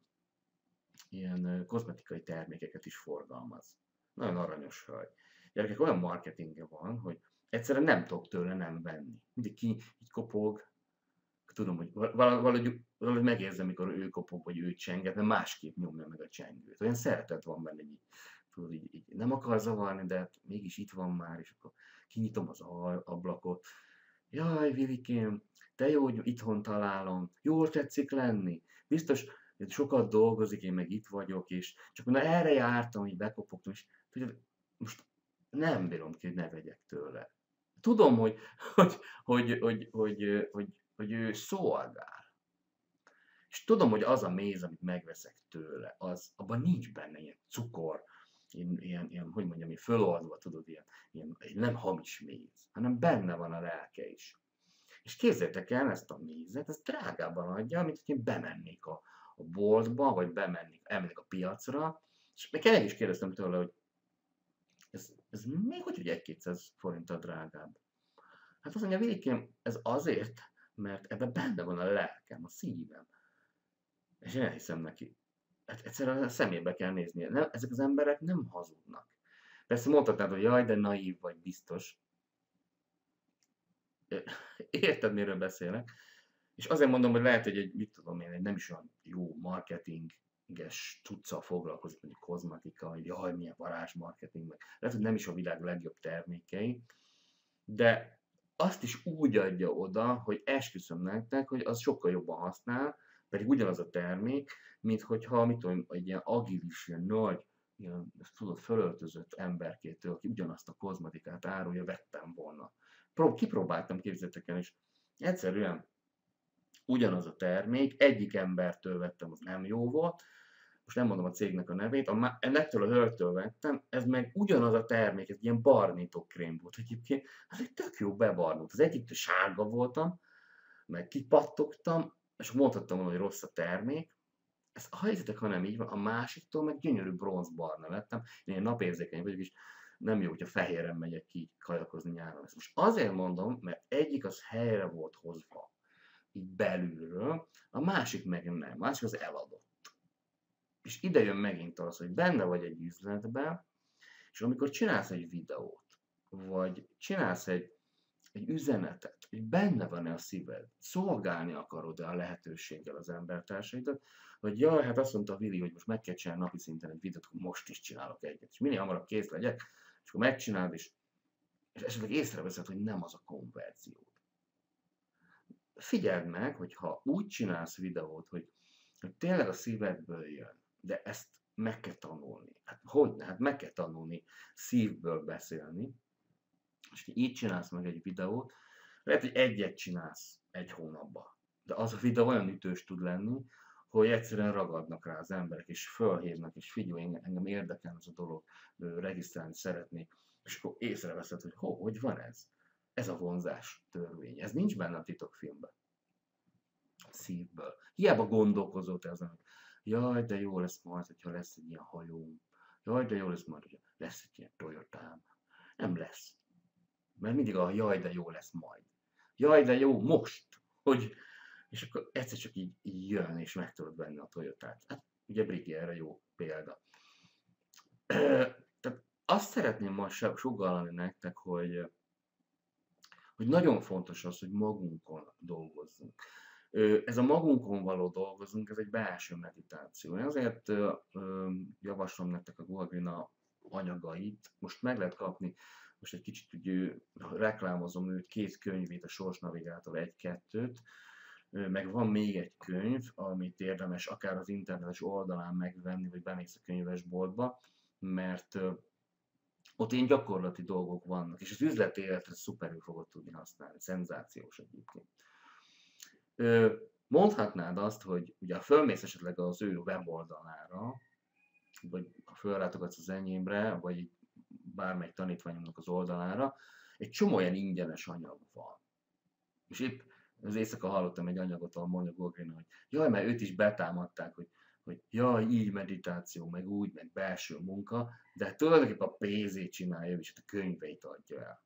ilyen kozmetikai termékeket is forgalmaz. Nagyon aranyos hölgy. Gyerekek, olyan marketingje van, hogy egyszerűen nem tudok tőle nem venni. Mindig ki így kopog, tudom, hogy valahogy, valahogy megérzem, mikor ő kopog, vagy ő csenget, mert másképp nyomja meg a csengőt. Olyan szeretet van benne, így, tudod, így, így nem akar zavarni, de hát mégis itt van már, és akkor kinyitom az ablakot. Jaj, Vilikém, te jó, hogy itthon találom, jól tetszik lenni. Biztos, hogy sokat dolgozik, én meg itt vagyok, és csak na erre jártam, hogy bekopogtam, és tudod, most nem bírom ki, hogy ne vegyek tőle. Tudom, hogy, hogy, hogy, hogy, hogy, hogy, hogy ő szolgál. És tudom, hogy az a méz, amit megveszek tőle, az, abban nincs benne ilyen cukor, ilyen, ilyen, ilyen hogy mondjam, ilyen föloldva, tudod, ilyen, ilyen, nem hamis méz, hanem benne van a lelke is. És képzeljétek el, ezt a mézet, ezt drágában adja, mint hogy én bemennék a, a boltba, vagy bemennék, elmennék a piacra, és meg el is kérdeztem tőle, hogy ez, ez még hogy, hogy egy-kétszáz forinttal drágább. Hát azt mondja, Vilikém, ez azért, mert ebben benne van a lelkem, a szívem. És én elhiszem neki. Hát egyszerűen a szemébe kell néznie. Nem, ezek az emberek nem hazudnak. Persze mondhatnád, hogy jaj, de naív vagy biztos. Érted, miről beszélek? És azért mondom, hogy lehet, hogy egy, mit tudom én, egy nem is olyan jó marketinges tudszal foglalkozik, mondjuk kozmetika, hogy jaj, milyen varázsmarketing, meg lehet, hogy nem is a világ legjobb termékei, de azt is úgy adja oda, hogy esküszöm nektek, hogy az sokkal jobban használ, pedig ugyanaz a termék, mint hogyha, mit tudom, egy ilyen agilis, ilyen nagy, ilyen, tudod, fölöltözött emberkétől, aki ugyanazt a kozmetikát árulja, vettem volna. Prób- kipróbáltam, képzeljétek el, és egyszerűen ugyanaz a termék, egyik embertől vettem, az nem jó volt, most nem mondom a cégnek a nevét, a, ennektől a hölgytől vettem, ez meg ugyanaz a termék, ez ilyen barnító krém volt egyébként, ez egy tök jó bebarnult. Az egyiktől sárga voltam, meg kipattogtam, és mondhattam volna, hogy rossz a termék, ez a helyzetek, ha nem így van, a másiktól meg gyönyörű bronzbarna lettem, én ilyen napérzékeny vagyok, és nem jó, hogyha fehéren megyek ki kajakozni nyáron. Ezt most azért mondom, mert egyik az helyre volt hozva, így belülről, a másik meg nem, a másik az eladott. És ide jön megint az, hogy benne vagy egy üzletben, És amikor csinálsz egy videót, vagy csinálsz egy, egy üzenetet, hogy benne van-e a szíved, szolgálni akarod-e a lehetőséggel az embertársaidat, vagy jaj, hát azt mondta a Vili, hogy most meg kell csinálni napi szinten egy videót, akkor most is csinálok egyet, és minél hamarabb kész legyek, és akkor megcsinálod, és, és esetleg észreveszed, hogy nem az a konverzió. Figyeld meg, hogy ha úgy csinálsz videót, hogy, hogy tényleg a szívedből jön, de ezt meg kell tanulni. Hát hogy? Hát meg kell tanulni szívből beszélni, és így csinálsz meg egy videót, lehet, hogy egyet csinálsz egy hónapban, de az a videó olyan ütős tud lenni, hogy egyszerűen ragadnak rá az emberek, és fölhívnak, és figyelj, engem érdekel ez a dolog, regisztrálni szeretnék, és akkor észreveszed, hogy ho, hogy van ez? Ez a vonzás törvény. Ez nincs benne a titokfilmben. Szívből. Hiába gondolkozol te azon, hogy jaj, de jó lesz majd, hogyha lesz egy ilyen hajóm. Jaj, de jó lesz majd, hogyha lesz egy ilyen Toyotám. Nem lesz. Mert mindig a jaj, de jó lesz majd. Jaj, de jó most. Hogy, és akkor egyszer csak így, így jön, és meg tudod venni a Toyotát. Hát ugye Brigi erre jó példa. Tehát azt szeretném most sugallani nektek, hogy hogy nagyon fontos az, hogy magunkon dolgozzunk. Ez a magunkon való dolgozunk, ez egy belső meditáció. Én azért javaslom nektek a Golgrina anyagait. Most meg lehet kapni, most egy kicsit úgy reklámozom őt, két könyvét, a Sorsnavigátor egy-kettőt, meg van még egy könyv, amit érdemes akár az internetes oldalán megvenni, vagy bemész a könyvesboltba, mert ott ilyen gyakorlati dolgok vannak, és az üzleti életre szuperül fogod tudni használni, szenzációs egyébként. Mondhatnád azt, hogy ugye ha fölmész esetleg az ő weboldalára, vagy ha fölrátogatsz az enyémre, vagy bármelyik tanítványomnak az oldalára, egy csomó olyan ingyenes anyag van. És épp az éjszaka hallottam egy anyagot, ahol mondja Golgrina, hogy jaj, mert őt is betámadták, hogy hogy jaj, így meditáció, meg úgy, meg belső munka, de tulajdonképpen a pénzét csinálja, és a könyveit adja el.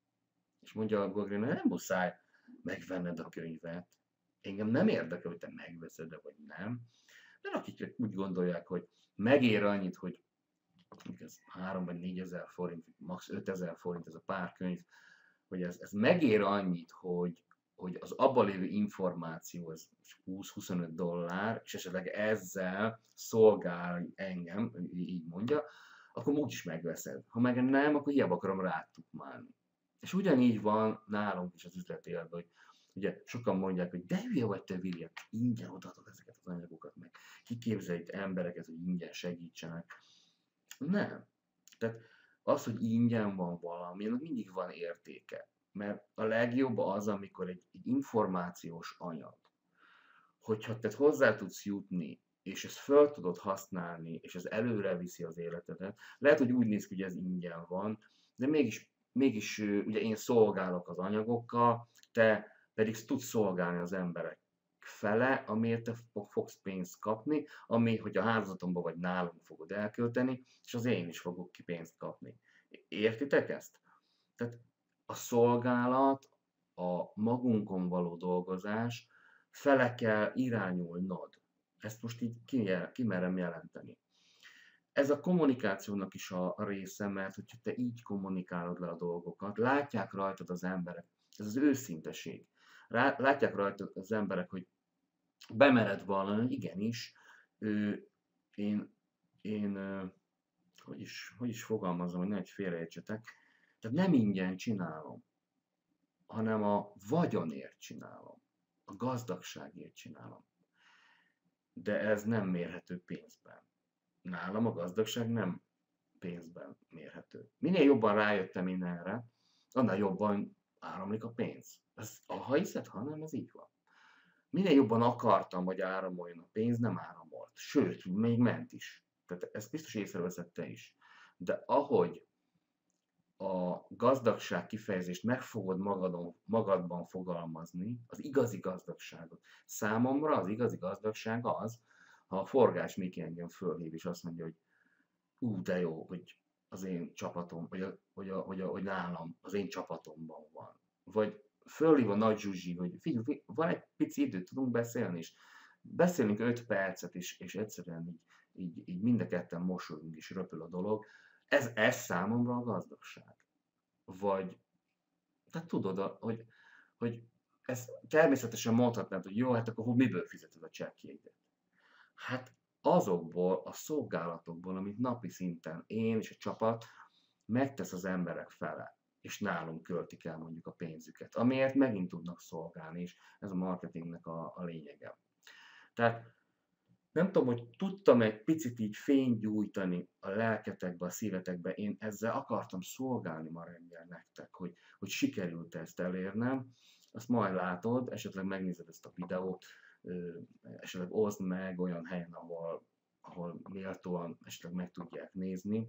És mondja a Golgrina, nem muszáj megvenned a könyvet. Engem nem érdekel, hogy te megveszed-e, vagy nem. Mert akik úgy gondolják, hogy megér annyit, hogy ez három vagy négyezer forint, max. ötezer forint ez a pár könyv, hogy ez, ez megér annyit, hogy hogy az abban lévő információ az húsz-huszonöt dollár, és esetleg ezzel szolgál engem, így mondja, akkor úgyis megveszed. Ha meg nem, akkor hiába akarom rátukmálni. És ugyanígy van nálunk is az üzleti életben, hogy ugye sokan mondják, hogy de hülye vagy te, William, ingyen odaadod ezeket az anyagokat, meg kiképzelít embereket, hogy ingyen segítsenek. Nem. Tehát az, hogy ingyen van valami, annak mindig van értéke. Mert a legjobb az, amikor egy, egy információs anyag, hogyha te hozzá tudsz jutni, és ezt fel tudod használni, és ez előre viszi az életedet, lehet, hogy úgy néz ki, hogy ez ingyen van, de mégis, mégis ugye én szolgálok az anyagokkal, te pedig tudsz szolgálni az emberek fele, amiért te fogsz pénzt kapni, ami, hogy a hálózatomban vagy nálunk fogod elkölteni, és az én is fogok ki pénzt kapni. Értitek ezt? Tehát a szolgálat, a magunkon való dolgozás fele kell irányulnod. Ezt most így kimerem jelenteni. Ez a kommunikációnak is a része, mert hogyha te így kommunikálod le a dolgokat, látják rajtad az emberek, ez az őszinteség. Látják rajtad az emberek, hogy bemered valami, igenis, ő, én, én hogy, is, hogy is fogalmazom, hogy ne félreértsetek, tehát nem ingyen csinálom, hanem a vagyonért csinálom, a gazdagságért csinálom. De ez nem mérhető pénzben. Nálam a gazdagság nem pénzben mérhető. Minél jobban rájöttem én erre, annál jobban áramlik a pénz. Ez, ha hiszed, ha nem, ez így van. Minél jobban akartam, hogy áramoljon a pénz, nem áramolt. Sőt, még ment is. Tehát ezt biztos észreveszed te is. De ahogy a gazdagság kifejezést meg fogod magadon, magadban fogalmazni, az igazi gazdagságot. Számomra az igazi gazdagság az, ha a Forgás Miki engem fölhív, és azt mondja, hogy ú, de jó, hogy az én csapatom, vagy, a, vagy, a, vagy, a, vagy nálam, az én csapatomban van. Vagy fölhív a Nagy Zsuzsi, hogy figyelj, van egy pici időt, tudunk beszélni, és beszélünk öt percet, és, és egyszerűen így, így, így mind a ketten mosolyunk, és röpül a dolog. Ez, ez számomra a gazdagság. Vagy, tehát tudod, a- hogy, hogy ez természetesen mondhatnád, hogy jó, hát akkor miből fizeted a csekkjegyet? Hát azokból a szolgálatokból, amit napi szinten én és a csapat megtesz az emberek fele, és nálunk költik el mondjuk a pénzüket, amiért megint tudnak szolgálni, és ez a marketingnek a, a lényege. Tehát nem tudom, hogy tudtam egy picit így fényt gyújtani a lelketekbe, a szívetekbe, én ezzel akartam szolgálni ma reggel nektek, hogy, hogy sikerült ezt elérnem, azt majd látod, esetleg megnézed ezt a videót, esetleg oszd meg olyan helyen, ahol, ahol méltóan esetleg meg tudják nézni,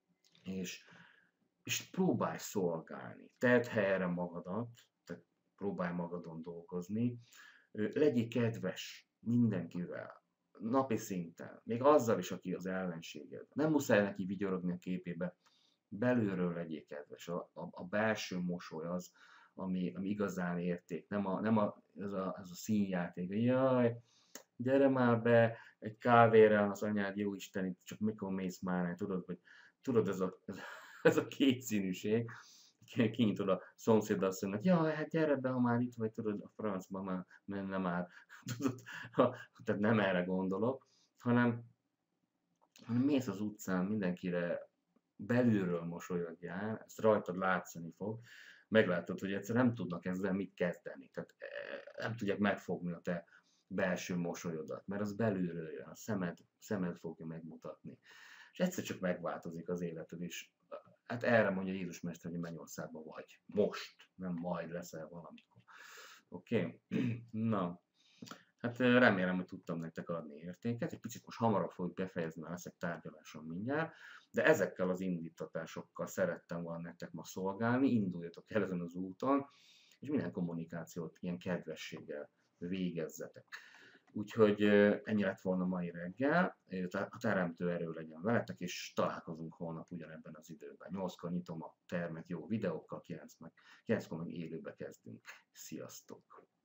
és, és próbálj szolgálni. Tedd helyre magadat, tehát próbálj magadon dolgozni, legyél kedves mindenkivel, napi szinten, még azzal is, aki az ellenséged. Nem muszáj neki vigyorogni a képébe, belülről legyél kedves. A, a, a belső mosoly az, ami, ami igazán érték, nem, a, nem a, ez, a, ez a színjáték, hogy jaj, gyere már be egy kávéra, az anyád jó Isten, csak mikor mész már, tudod, hogy tudod, ez a, ez, ez a kétszínűség, kinyitod a szomszédasszonynak, jaj, hát gyere be, ha már itt vagy, tudod, a francba már menne már, tudod, ha, tehát nem erre gondolok, hanem, hanem mész az utcán, mindenkire belülről mosolyogjál, ezt rajtad látszani fog, meglátod, hogy egyszer nem tudnak ezzel mit kezdeni, tehát nem tudják megfogni a te belső mosolyodat, mert az belülről jön, a szemed, szemed fogja megmutatni. És egyszer csak megváltozik az életed is. Hát erre mondja Jézus Mester, hogy mennyországban vagy. Most, nem majd leszel valamikor. Oké? Okay? Na, hát remélem, hogy tudtam nektek adni értéket. Egy picit most hamarabb fogjuk befejezni, mert leszek tárgyaláson mindjárt. De ezekkel az indítatásokkal szerettem volna nektek ma szolgálni. Induljatok el ezen az úton, és minden kommunikációt ilyen kedvességgel végezzetek. Úgyhogy ennyi lett volna mai reggel, a teremtő erő legyen veletek, és találkozunk holnap ugyanebben az időben. nyolckor nyitom a termet jó videókkal, kilenckor meg élőbe kezdünk. Sziasztok!